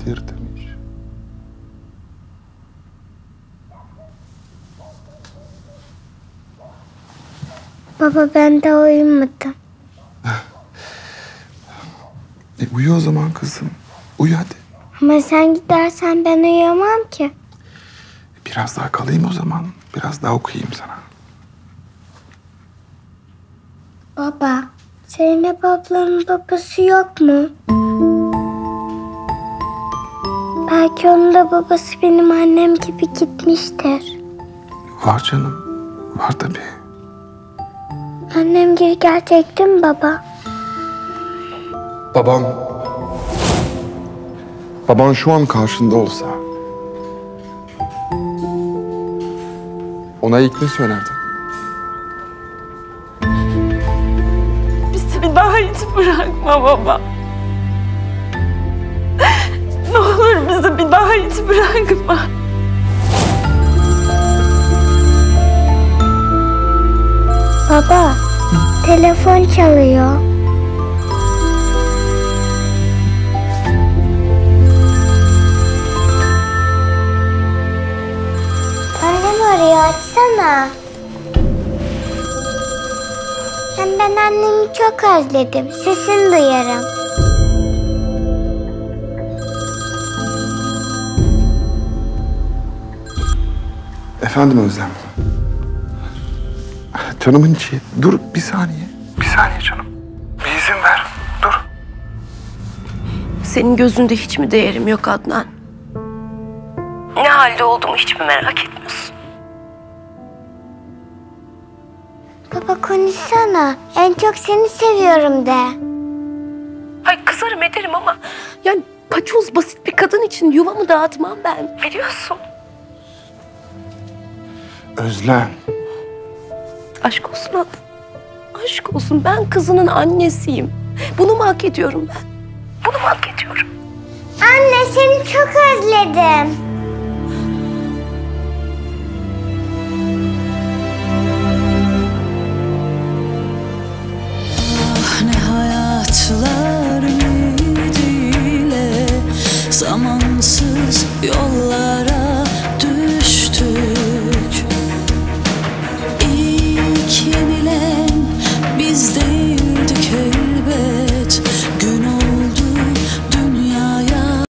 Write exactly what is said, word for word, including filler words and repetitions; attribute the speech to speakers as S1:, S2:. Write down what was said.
S1: Kadir demiş.
S2: Baba ben de uyumadım.
S1: E, uyu o zaman kızım. Uyu hadi.
S2: Ama sen gidersen ben uyuyamam ki.
S1: Biraz daha kalayım o zaman. Biraz daha okuyayım sana.
S2: Baba, Zeynep ablanın babası yok mu? Belki onun da babası benim annem gibi gitmiştir.
S1: Var canım. Var tabii.
S2: Annem gibi gerçek değil mi baba?
S1: Baban... Baban şu an karşında olsa... Ona ilk ne söylerdin?
S3: Bizi bir daha hiç bırakma baba. Ne olur bizi bir daha hiç bırakma.
S2: Baba, telefon çalıyor. Annem arıyor, açsana. Hem ben annemi çok özledim. Sesini duyarım.
S1: Efendim Özlem. Canımın içi. Dur bir saniye. Bir saniye canım. Bir izin ver. Dur.
S3: Senin gözünde hiç mi değerim yok Adnan? Ne halde olduğumu hiç mi merak etmiyorsun?
S2: Baba konuşsana. En çok seni seviyorum de.
S3: Ay kızarım ederim ama... Yani paçoz basit bir kadın için yuvamı dağıtmam ben. Biliyorsun.
S1: Özlem.
S3: Aşk olsun Adnan. Aşk olsun, ben kızının annesiyim. Bunu mu hak ediyorum ben? Bunu mu hak ediyorum?
S2: Anne seni çok özledim.